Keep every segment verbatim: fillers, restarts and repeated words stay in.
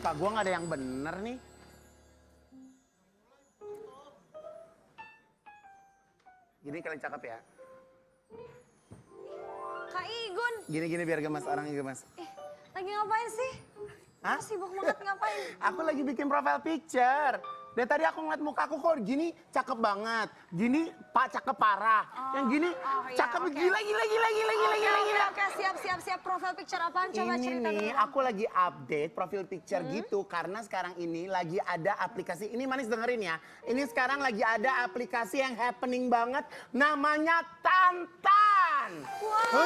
muka gue nggak ada yang bener nih. Gini kalian cakep ya. Kak Igun. Gini-gini biar gemas, orangnya gemas. Eh, lagi ngapain sih? Hah? Sibuk banget ngapain? Aku lagi bikin profile picture. Dari tadi aku ngeliat muka aku kok gini cakep banget. Gini pak cakep parah. Oh, yang gini oh, iya, cakep okay. gila gila gila gila gila gila gila. Oke, siap siap siap. Profile picture apaan? Coba ini cerita nih dulu. aku lagi update profil picture hmm? gitu. Karena sekarang ini lagi ada aplikasi. Ini manis dengerin ya. Ini sekarang lagi ada aplikasi yang happening banget. Namanya Tantan. Wow.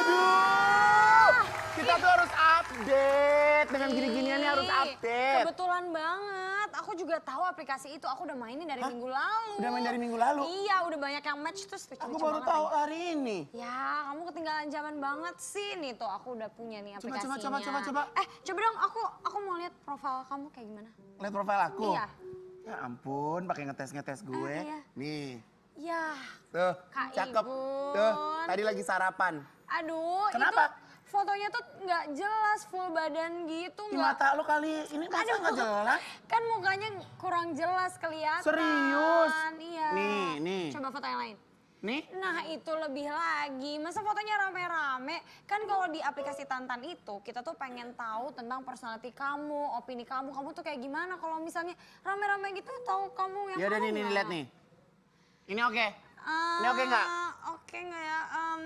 Aduh. Kita tuh harus update. Dengan gini-giniannya harus update. Kebetulan banget. Aku juga tahu aplikasi itu. Aku udah mainin dari Hah? minggu lalu. Udah main dari minggu lalu? Iya, udah banyak yang match terus. Aku baru tahu ya. hari ini. Ya, kamu ketinggalan zaman banget sih. Nih tuh, aku udah punya nih aplikasinya. Coba, coba, coba, coba. Eh, coba dong. Aku aku mau lihat profil kamu kayak gimana. Lihat profil aku? Iya. Ya ampun, pakai ngetes-ngetes gue. Eh, iya. Nih. Ya. Tuh, Kak cakep. Igun. Tuh, tadi lagi sarapan. Aduh, kenapa? Itu fotonya tuh nggak jelas, full badan gitu. Di mata lu kali, ini masa nggak jelas? Kan mukanya kurang jelas kelihatan. Serius? Iya. Nih, nih. Coba foto yang lain. Nih? Nah itu lebih lagi, masa fotonya rame-rame? Kan kalau di aplikasi Tantan itu, kita tuh pengen tahu tentang personality kamu, opini kamu, kamu tuh kayak gimana. Kalau misalnya rame-rame gitu, tahu kamu yang ya udah nih, nih, lihat nih. Ini oke? Okay. Uh, ini oke okay nggak? Oke okay nggak ya? Um,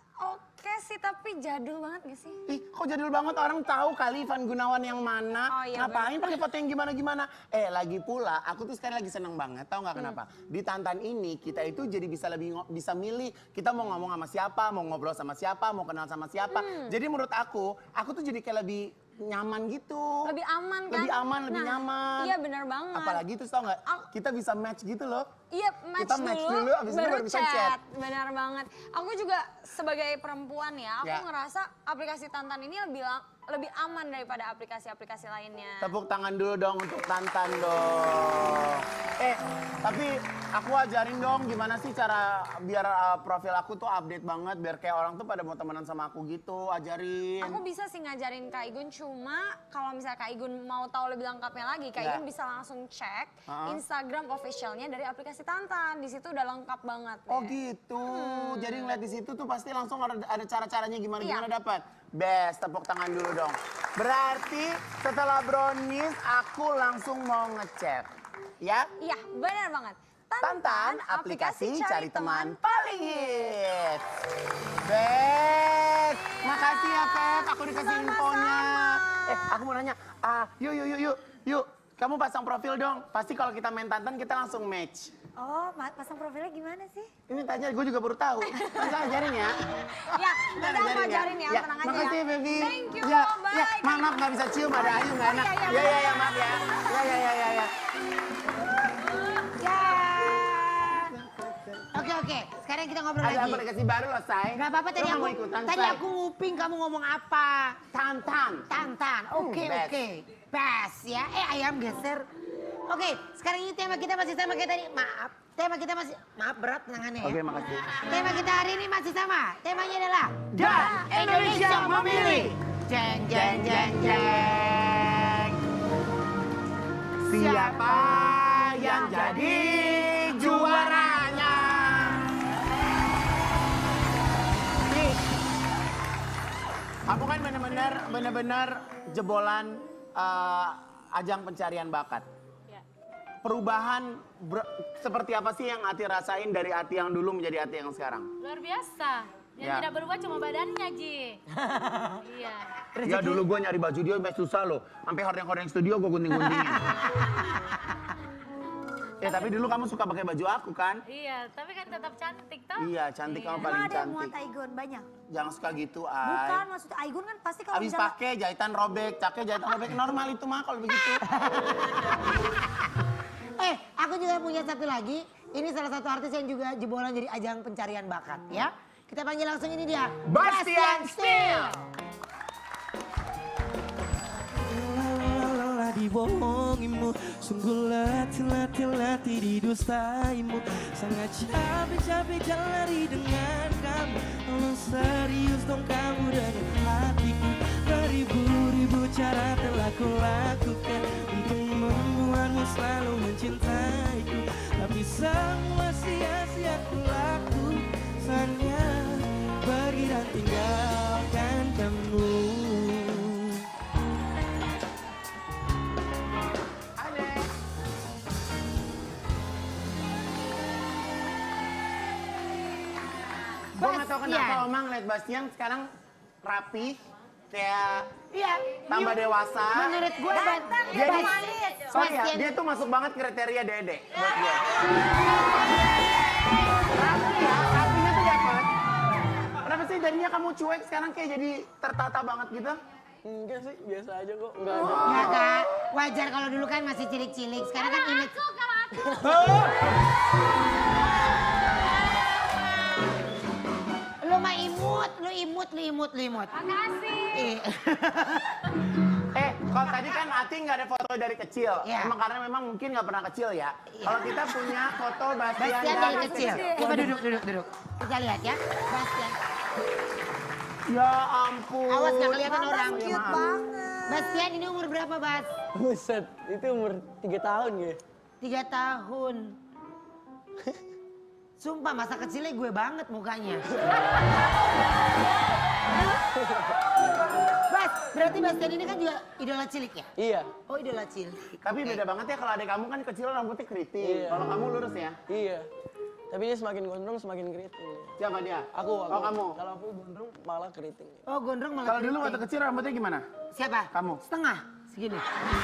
Oke sih, tapi jadul banget gak sih? Ih, kok jadul banget? Orang tahu kali Ivan Gunawan yang mana. Oh, iya, ngapain pakai foto yang gimana-gimana? Eh, lagi pula, aku tuh sekarang lagi seneng banget. Tahu nggak kenapa? Hmm. Di Tantan ini, kita itu jadi bisa lebih bisa milih. Kita mau ngomong sama siapa, mau ngobrol sama siapa, mau kenal sama siapa. Hmm. Jadi menurut aku, aku tuh jadi kayak lebih nyaman gitu. Lebih aman kan? Lebih aman, lebih nah, nyaman. Iya benar banget. Apalagi tuh tau nggak? Kita bisa match gitu loh. Iya match kita match dulu, dulu abis baru, itu baru bisa chat. chat. Benar banget. Aku juga sebagai perempuan ya, aku ya. ngerasa aplikasi Tantan ini lebih lebih aman daripada aplikasi-aplikasi lainnya. Tepuk tangan dulu dong untuk Tantan dong. Eh, tapi aku ajarin dong gimana sih cara biar uh, profil aku tuh update banget, biar kayak orang tuh pada mau temenan sama aku gitu, ajarin. Aku bisa sih ngajarin Kak Igun, cuma kalau misalnya Kak Igun mau tahu lebih lengkapnya lagi, Kak ya. Igun bisa langsung cek uh-huh. Instagram officialnya dari aplikasi Tantan. Di situ udah lengkap banget. Oh deh. gitu. Hmm. Jadi ngeliat di situ tuh pasti langsung ada, ada cara-caranya gimana iya. gimana dapat. Best, tepuk tangan dulu dong. Berarti setelah brownies aku langsung mau ngechat. Ya? Iya, benar banget. Tantan, Tantan aplikasi, aplikasi cari teman paling hits. Best. Makasih ya Pep, aku dikasih infonya. Eh, aku mau nanya. Ah, yuk yuk yuk yuk. Yuk, kamu pasang profil dong. Pasti kalau kita main Tantan kita langsung match. Oh, pasang profilnya gimana sih? Ini tanya, gue juga baru tahu. Nanti ajarin ya. Ya, nanti aku ajarin ya, ya. tenang aja Makasih ya. Baby. Thank you, ya, bye. Ya, maaf, maaf gak bisa cium, ada Ayu gak enak. Oh, ya, ya, ya, maaf ya. Ya, ya, ya, ya, ya. Ya. Oke, oke. Sekarang kita ngobrol ada lagi. Ada aplikasi baru loh, Say. Gak apa-apa, tadi aku, ikutan, tadi aku nguping kamu ngomong apa. Tantan. Tantan, oke, okay, oke. Okay. Best ya, eh ayam geser. Oke, okay, sekarang ini tema kita masih sama kayak tadi. Maaf, tema kita masih, maaf berat tangannya ya. Oke, okay, makasih. Tema kita hari ini masih sama. Temanya adalah Dan Indonesia Memilih. Jeng, jeng, jeng, jeng. Siapa yang jadi juaranya? Nih, aku kan benar-benar benar-benar jebolan uh, ajang pencarian bakat. Perubahan seperti apa sih yang Ati rasain dari Ati yang dulu menjadi Ati yang sekarang? Luar biasa. Yang ya. tidak berubah cuma badannya, Ji. Iya. Ya dulu gue nyari baju dia masih susah loh. Sampai hordeng-hordeng studio gue gunting-guntingin. Eh tapi dulu kamu suka pakai baju aku kan? Iya, tapi kan tetap cantik toh? Iya, cantik iya. Kamu paling Emang ada cantik. yang muat Aigun banyak? Jangan suka gitu, Ay. Bukan, maksudnya Aigun kan pasti kalau abis misalnya... pakai jahitan robek, cake jahitan robek normal itu mah kalau begitu. Eh, aku juga punya satu lagi. Ini salah satu artis yang juga jebolan jadi ajang pencarian bakat ya. Kita panggil langsung ini dia. Bastian Steel. Dibohongimu, sungguh latih-latih-latih didustaimu. Sangat capek-capek lari dengan kamu. Tolong serius dong kamu dengan hatiku. Beribu-ribu cara telah ku lakukan semua sia-sia ku lakukannya. Pergi dan tinggalkan kamu. Gue gak tau kenapa Oma ngeliat Bastian sekarang rapi, kayak Iya. tambah dewasa. Menurut gue, Ganteng, dia Jadi, manis. sorry ya, Bastian- dia tuh masuk banget kriteria Dede buat gue. Rapi ya, rapinya tuh dapet. Kenapa sih jadinya kamu cuek sekarang kayak jadi tertata banget gitu? Enggak sih, biasa aja kok. Enggak ada. Ya kak, wajar kalau dulu kan masih cilik-cilik. Sekarang kan image. Aku kalau aku. Lu mah imut, lu imut, lu imut, lu imut. Makasih. Eh. Eh, kalau tadi kan Ati nggak ada foto dari kecil. Iya. Emang karena memang mungkin nggak pernah kecil ya. Kalau kita punya foto Bastian, Bastian dari kecil. Coba duduk, duduk, duduk. Kita lihat ya, Bastian. Ya ampun. Awas nggak kelihatan orang. Cute maaf. banget. Bastian ini umur berapa, Bas? Buset, itu umur tiga tahun ya. Tiga tahun. Sumpah masa kecilnya gue banget mukanya. Bas, berarti Bastian ini kan juga idola cilik ya? Iya, Oh idola cilik. Tapi beda banget ya kalau adik kamu kan kecil rambutnya keriting. Iya. Kalau kamu lurus ya. iya. Tapi dia semakin gondrong semakin keriting. Siapa dia? Aku, aku. Oh kamu. Kalau aku gondrong malah keriting. Oh gondrong malah Kalau dulu keriting. waktu kecil rambutnya gimana? Siapa? Kamu. Setengah, segini.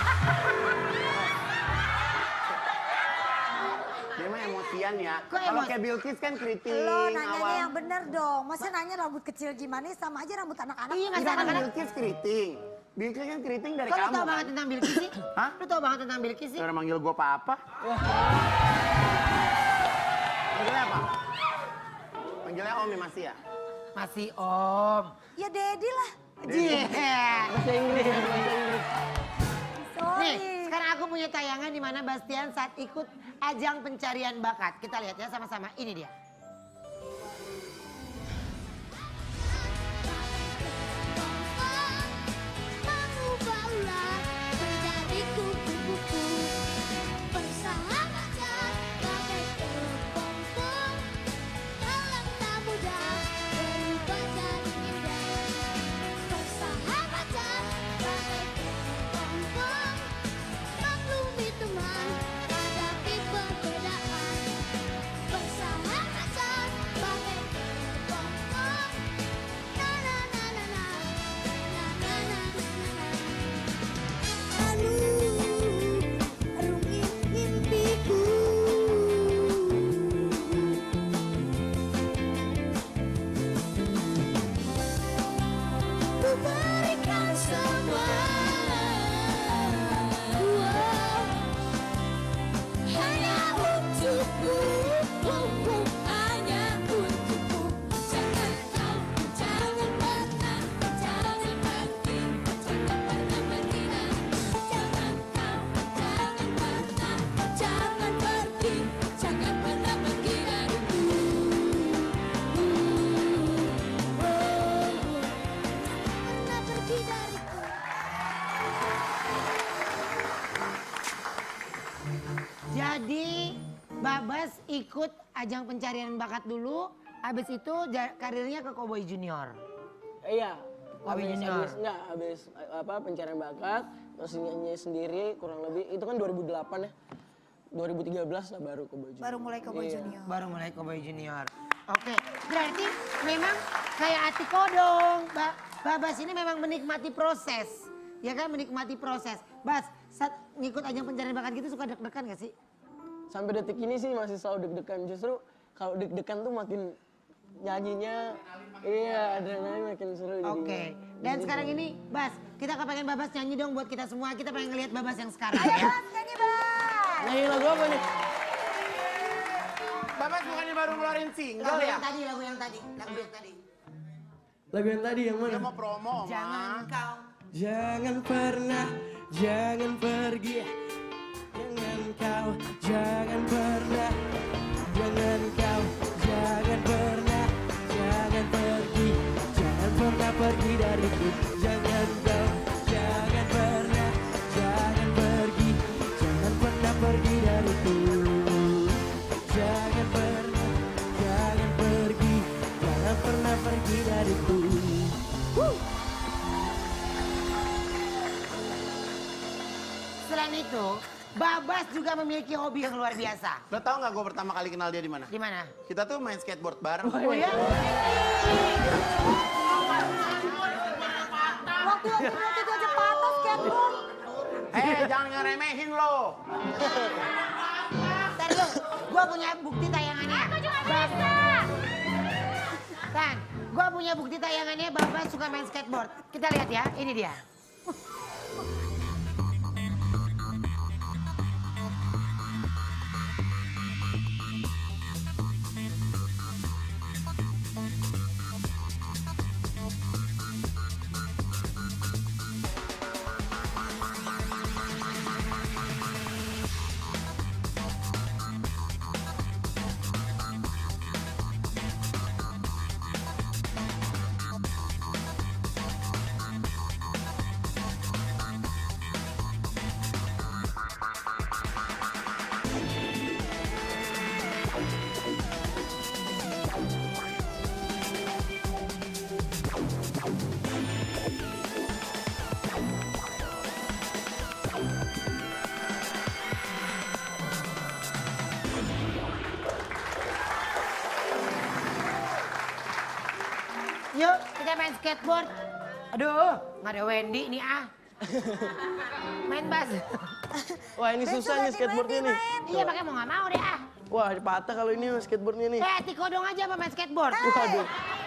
Dia mah emosian ya. Kok Kalau emosi? kayak Bilkis kan keriting. Lo nanyanya awal. yang bener dong. Masa nanya rambut kecil gimana sama aja rambut anak-anak. Iya nggak Kita sih kan anak-anak. Bilkis keriting. Bilkis kan keriting dari Kok lu kamu. tau kan? banget tentang Bilkis sih? Hah? Lu tau banget tentang Bilkis sih? Udah manggil gue apa-apa. Manggilnya apa? Manggilnya Om ya masih ya? Masih om. Ya Dedi lah. Iya. Bahasa Inggris, bahasa Inggris. Sorry. Nih, sekarang aku punya tayangan di mana Bastian saat ikut ajang pencarian bakat. Kita lihat ya sama-sama. Ini dia. Mengubahlah menjadi kupu-kupu. Persahabatan bagai kepompong. Dalam tak mudah berubah jadi indah. Persahabatan bagai kepompong. Maklumi teman, hadapi perbedaan. Persahabatan bagai kepompong. Na na na na na. Na na na na na. Aduh, rungit mimpiku. Ku berikan semua. Wow. Hanya untukmu, hanya untukmu. Jangan kau, jangan pernah, jangan pergi, jangan pernah menghina. Jangan kau, jangan pernah, jangan pergi, jangan pernah menghina. Pernah pergi dariku. Jadi Babas ikut ajang pencarian bakat dulu. Habis itu ja- karirnya ke Cowboy Junior. Iya. Cowboy Habis, Junior. habis, enggak, habis apa pencarian bakat, masih nyanyi sendiri kurang lebih. Itu kan dua ribu delapan ya. dua ribu tiga belas lah baru ke Boy Junior. Baru mulai ke Boy Iya. Junior. Baru mulai Cowboy Junior. Oke, berarti memang kayak Atiko dong. Ba- Babas ini memang menikmati proses. Ya kan menikmati proses. Bas, saat ngikut ajang pencarian bakat gitu suka deg-degan gak sih? Sampai detik ini sih masih selalu deg-degan. Justru kalau deg-degan tuh makin nyanyinya, iya adrenalin makin seru. jadinya. Oke, dan sekarang ini Bas, kita kepengen Babas nyanyi dong buat kita semua. Kita pengen ngeliat Babas yang sekarang Ayo ya. Bas, nyanyi Bas. Nyanyi lagu apa nih? Babas bukannya baru ngeluarin single Lagu ya? yang tadi, lagu yang tadi, lagu yang tadi. Lagu yang tadi yang Dia mana? mau promo, Oma. Jangan kau. Jangan pernah, jangan pergi. Jangan kau, jangan pernah. Jangan kau, jangan pernah. Jangan pergi, jangan pernah pergi dariku. Jangan kau, jangan pernah. Jangan pergi, jangan pernah pergi dariku. selain itu, Babas juga memiliki hobi yang luar biasa. Lo tau nggak gue pertama kali kenal dia di mana? Di mana? Kita tuh main skateboard bareng. Oh ya? Waktu yang waktu itu aja patah skateboard. Eh, jangan ngeremehin lo. Ntar lu, gue punya bukti tayangannya. Aku juga bisa. Kan, gue punya bukti tayangannya Babas suka main skateboard. Kita lihat ya, ini dia. Yuk, kita main skateboard. Aduh, nggak ada Wendy nih ah. Main Bas. Wah ini susah nih skateboardnya nih. Iya, makanya mau nggak mau deh ah. Wah patah kalau ini skateboardnya nih. Eh, Tiko dong aja apa main skateboard. Waduh.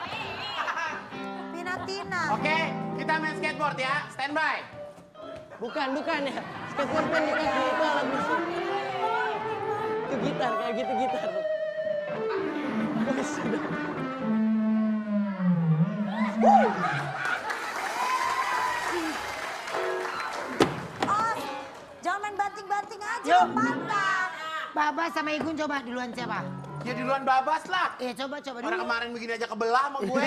Tina-tina. Oke, kita main skateboard ya. Standby. Bukan, bukan ya. Skateboard kan dikasih itu alat musik. Itu gitar, kayak gitu gitar. Sudah. Oh, jangan main banting-banting aja, Yuk. patah. Babas sama Igun coba duluan siapa? Ya duluan Babas lah. Iya, coba coba dulu. Orang kemarin begini aja kebelah sama gue.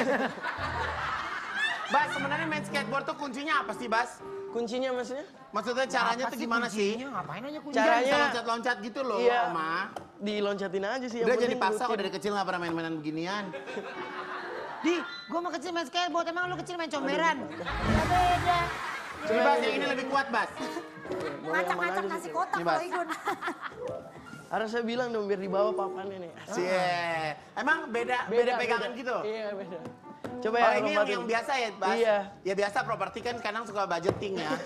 Bas, sebenarnya main skateboard tuh kuncinya apa sih, Bas? Kuncinya maksudnya? Maksudnya caranya Apa tuh gimana sih? kuncinya? Ngapain aja kunci? Caranya Caranya- bisa loncat-loncat gitu loh, Iya. Oma. Diloncatin aja sih. yang Udah jadi penting paksa kok rutin. dari kecil nggak pernah main-mainan beginian. Di, gua mau kecil main skateboard, emang lu kecil main comberan? Ya beda. Coba Bas, yang ini lebih kuat, Bas. Ngacak-ngacak nasi kotak Nih, Bas. kalau Igun. Harus saya bilang dong biar di bawah papannya nih. Cie. Emang beda, beda, pegangan gitu? Iya beda. Coba Oh, ya ini yang, lompatin. yang biasa ya, Bas? Iya. Ya biasa, properti kan kadang suka budgeting ya.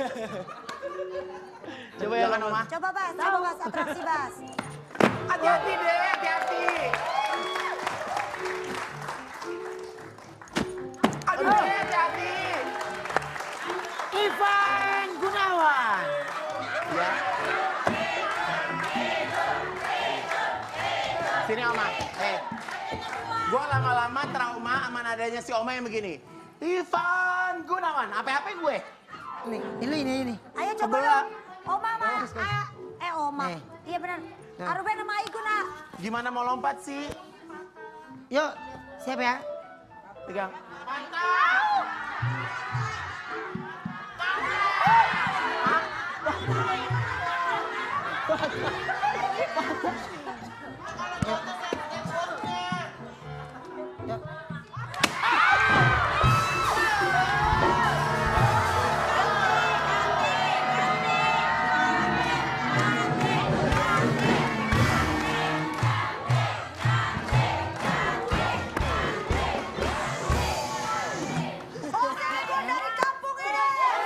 Coba ya Jangan, lompat. Oma. Coba Bas, coba Bas, atraksi Bas. Hati-hati deh, hati-hati. Aduh, hati-hati. Ivan Gunawan. Ya. Sini Oma, eh. Gue lama-lama trauma sama nadanya si Oma yang begini. Ivan Gunawan, apa-apa gue? Nih, ini ini ini. Ayo coba Sebelah. dong. Oma, Ma. Ayo. Eh, Oma. Nih. Iya benar. Aruben sama Igun, ah. Gimana mau lompat sih? Yuk, siap ya? Pegang. Yuk. Oke, gue dari kampung ini.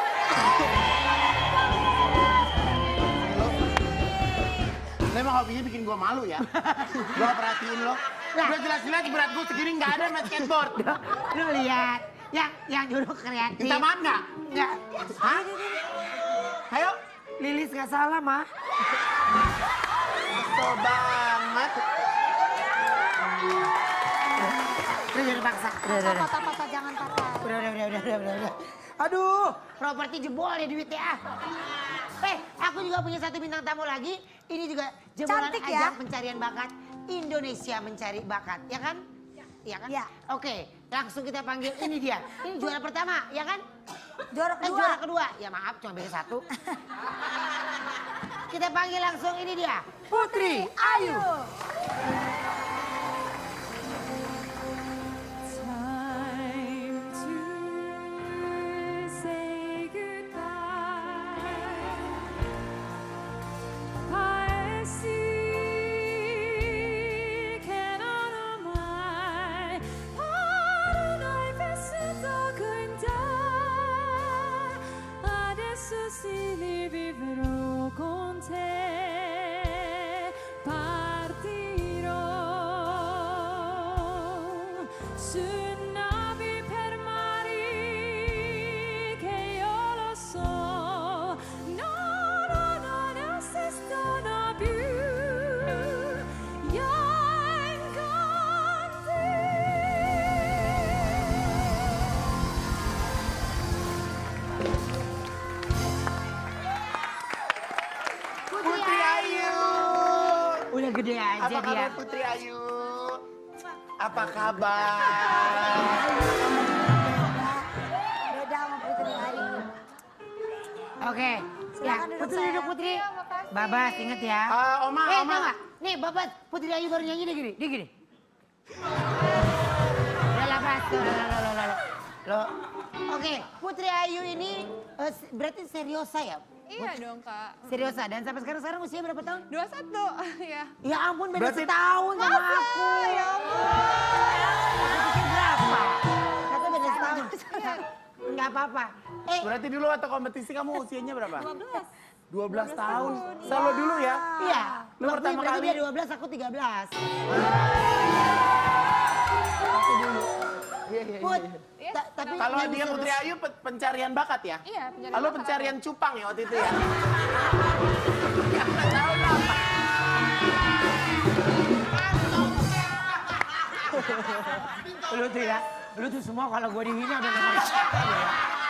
Lo emang hobinya bikin gue malu ya? Gue perhatiin lo. Udah jelas-jelas berat gue segini nggak ada main skateboard. Lu lihat, yang yang duduk kreatif. Minta maaf nggak? Nggak. Hah? Ayo. Lilis nggak salah, mah. Kesel banget. Udah, udah paksa. Udah, udah, udah. Patah, patah, jangan patah. Udah, udah, udah, udah, udah, udah, udah. Aduh, properti jebol ya duitnya ah. Eh, aku juga punya satu bintang tamu lagi. Ini juga jebolan Cantik ya? ajang pencarian bakat Indonesia Mencari Bakat, ya kan? Iya kan? Iya. Oke, langsung kita panggil ini dia. Ini juara pertama, ya kan? Juara Eh, kedua. juara kedua. Ya maaf, cuma beda satu. Kita panggil langsung ini dia. Putri Ayu. si vivrò con te, partirò su navi per mari che io lo so, no, no, non esistono più. Io Putri Ayu. Udah gede aja Apa dia. kabar Putri Ayu? Apa kabar? Beda sama Putri Ayu. Oke, ya Silakan duduk, Putri sayang. duduk Putri. Iya, makasih. Babas inget ya. Ah, Oma, eh, Oma. tau gak? Nih Babas, Putri Ayu baru nyanyi dia gini, dia gini. Udah lah Bas, lo, lo, lo, lo, lo. Lo. Oke, Putri Ayu ini eh, se- berarti seriosa ya? Iya dong kak. Seriosa, dan sampai sekarang sekarang usia berapa tahun? dua puluh satu ya. Ya ampun, beda Berarti- setahun sama Masa? aku. Ya ampun. Aku pikir berapa? Kata beda setahun. Enggak apa-apa. Eh, Berarti dulu waktu kompetisi kamu usianya berapa? dua belas. dua belas tahun. Selalu dulu ya? iya. Lu Waktu pertama berarti kali- dia dua belas, aku tiga belas. Iya, iya, Put, iya. ta- tapi Kalau nyanyi dia terus. Putri Ayu pe- pencarian bakat ya? Iya, pencarian Lalu bakat. pencarian cupang ya waktu itu ya? Lu tuh ya, lu tuh semua kalau gue dihina udah nomor satu ya.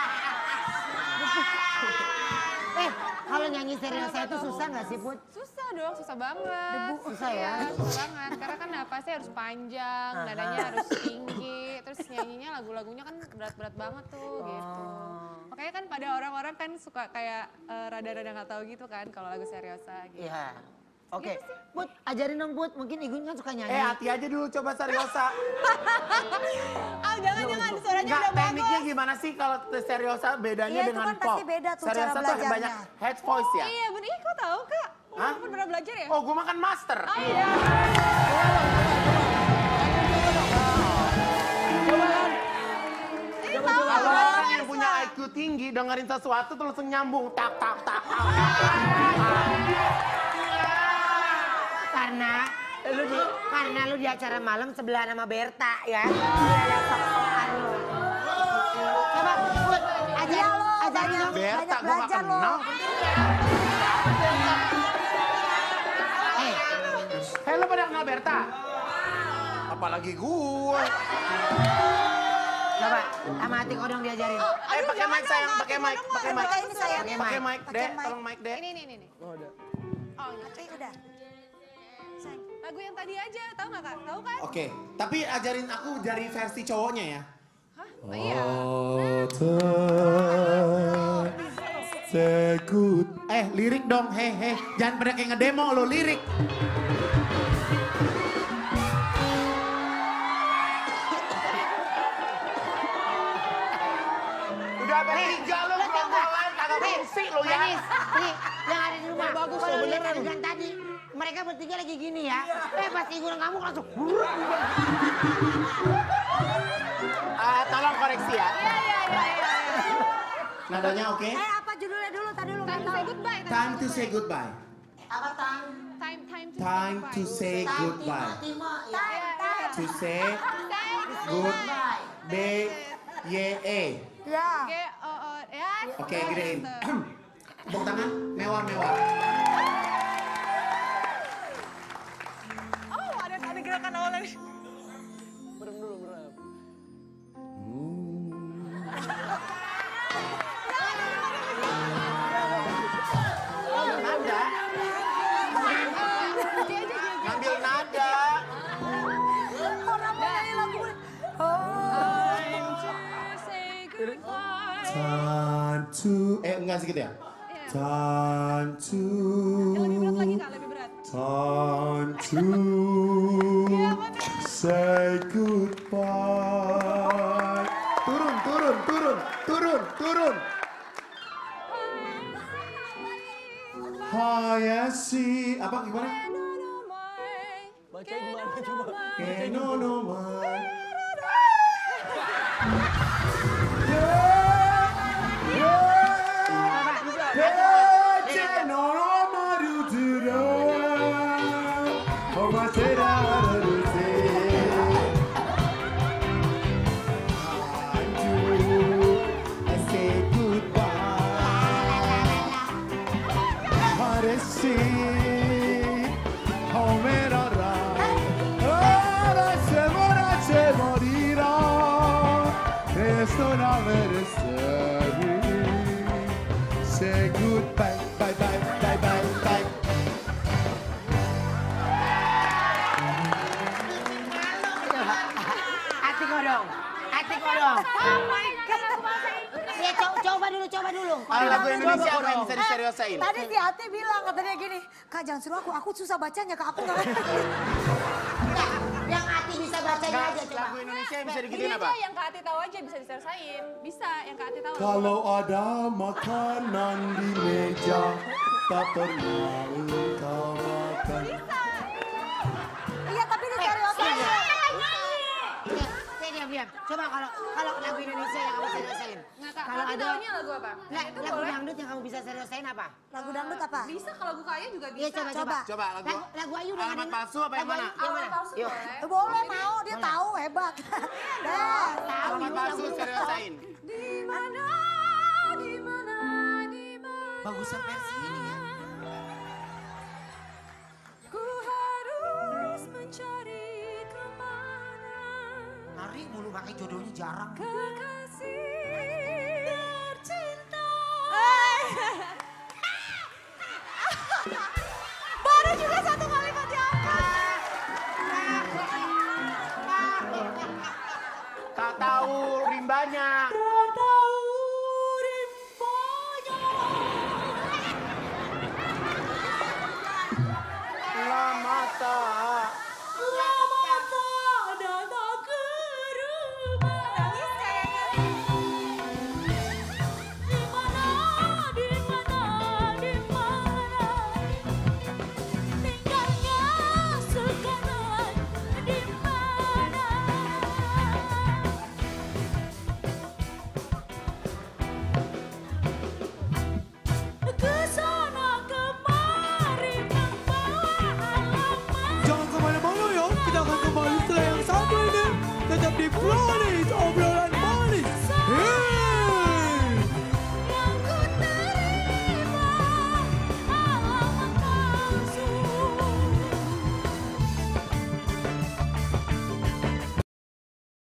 Eh, kalau nyanyi seriosa itu susah nggak sih, Put? Susah dong, susah banget. Susah ya? Iya, susah banget. Karena kan napasnya harus panjang, nadanya harus tinggi. Terus nyanyinya lagu-lagunya kan berat-berat banget tuh gitu. Makanya kan pada orang-orang kan suka kayak eh, rada-rada nggak tahu gitu kan kalau lagu seriosa gitu. Iya. Oke, Put, ajarin dong Put, mungkin Igun kan suka nyanyi. Eh, hati aja dulu coba seriosa. Ah jangan-jangan suaranya Enggak, udah bagus. tekniknya gimana sih kalau seriosa bedanya Iya, itu dengan kan pop? pasti beda tuh cara seriosa tuh belajarnya. banyak head voice ya? Iya bener, ih kok tahu kak? Hah? Kamu pernah belajar ya? Oh, gue makan master. Oh iya. Coba, coba. Kalau orang yang punya I Q tinggi dengerin sesuatu tuh langsung nyambung tak tak tak. Karena lu di karena lu di acara malam sebelah sama Berta ya. Iya, sok-sokan lu. Coba Put, ajar, Iya lo, ajarin dong. Berta, banyak gue gak belajar lo. kenal. Eh, Hei, lo pada kenal Berta? Apalagi gue. coba sama Atik Odong diajarin. Eh, pakai mic sayang, pakai mic, pakai mic. Pakai ini sayang. Pakai Pakai mic, Pakai Dek, mic. tolong mic, Dek. Ini, ini, ini. ini. Oh, ada. Oh iya. Oke, udah. Sayang. Lagu yang tadi aja, tahu nggak kak? Tahu kan? Oke, tapi ajarin aku dari versi cowoknya ya. Hah? Oh iya. Sekut. Eh, lirik dong, heh heh. Jangan pada kayak ngedemo lo, lirik. Udah sampai tiga lo, gerombolan, kagak fungsi lo ya. Manis, nih yang ada di rumah. bagus Kalau loh, lihat beneran. adegan tadi, mereka bertiga lagi gini ya. Eh pas Igun kamu langsung. Ah, tolong koreksi ya. Iya, iya, iya, iya. Nadanya oke? Eh, apa judulnya dulu? Tadi lu Time to say goodbye. Time to say goodbye. Apa tang? Time, time to Time say to goodbye. say goodbye. Timo, ya. Iya, iya. To say Goodbye. B Y E. Ya. Oke, oh, oh, ya. Oke, Oh, gedein. gitu. Tepuk tangan, mewah-mewah. Oh, ada ada gerakan awalnya. Merem dulu, merem. Nada. Ngambil nada. Orang mau nyanyi lagu gue. Time to say goodbye. Time to, eh enggak sedikit ya? Iya. Time to, Yang lebih berat lagi kak, lebih berat. time to say goodbye. Turun, turun, turun, turun, turun. Hayashi, apa gimana? Baca gimana coba? Kenonomai. Coba, say goodbye, bye bye, bye bye, bye. Hati kodong, hati kodong. Oh my God. Ya co- coba dulu, coba dulu. Kalau lagu Indonesia Coba apa yang kodong. bisa diseriusain? Tadi si Ati bilang katanya gini, Kak jangan suruh aku, aku susah bacanya Kak, aku gak Enggak, yang hati bisa bacanya Nggak, aja coba. lagu Indonesia yang bisa Ini digituin apa? aja yang Kak Ati tahu aja bisa diselesain. Bisa, yang Kak Ati tahu. Kalau ada makanan di meja, tak pernah engkau makan. Iya tapi di seriusin. Iya, saya diam-diam. Coba kalau kalau lagu Indonesia yang kamu seriusain. Nggak, Kak. Kalau Kak Ati ada taunya lagu apa? Nah, Itu lagu boleh. dangdut yang kamu bisa seriusain apa? Lagu dangdut apa? Bisa, kalau lagu Kak Ayu juga Iya, bisa. coba, coba. Coba. Coba lagu. Lagu, lagu Ayu udah Alamat ada- palsu apa yang lagu mana? Ayu yang mana? Palsu Yuk. boleh. Eh, boleh mau, dia tahu hebat. Dah. Tahu Alamat yuk palsu lagu. seriusain. Di mana, di mana, di mana. Bagusan versi ini.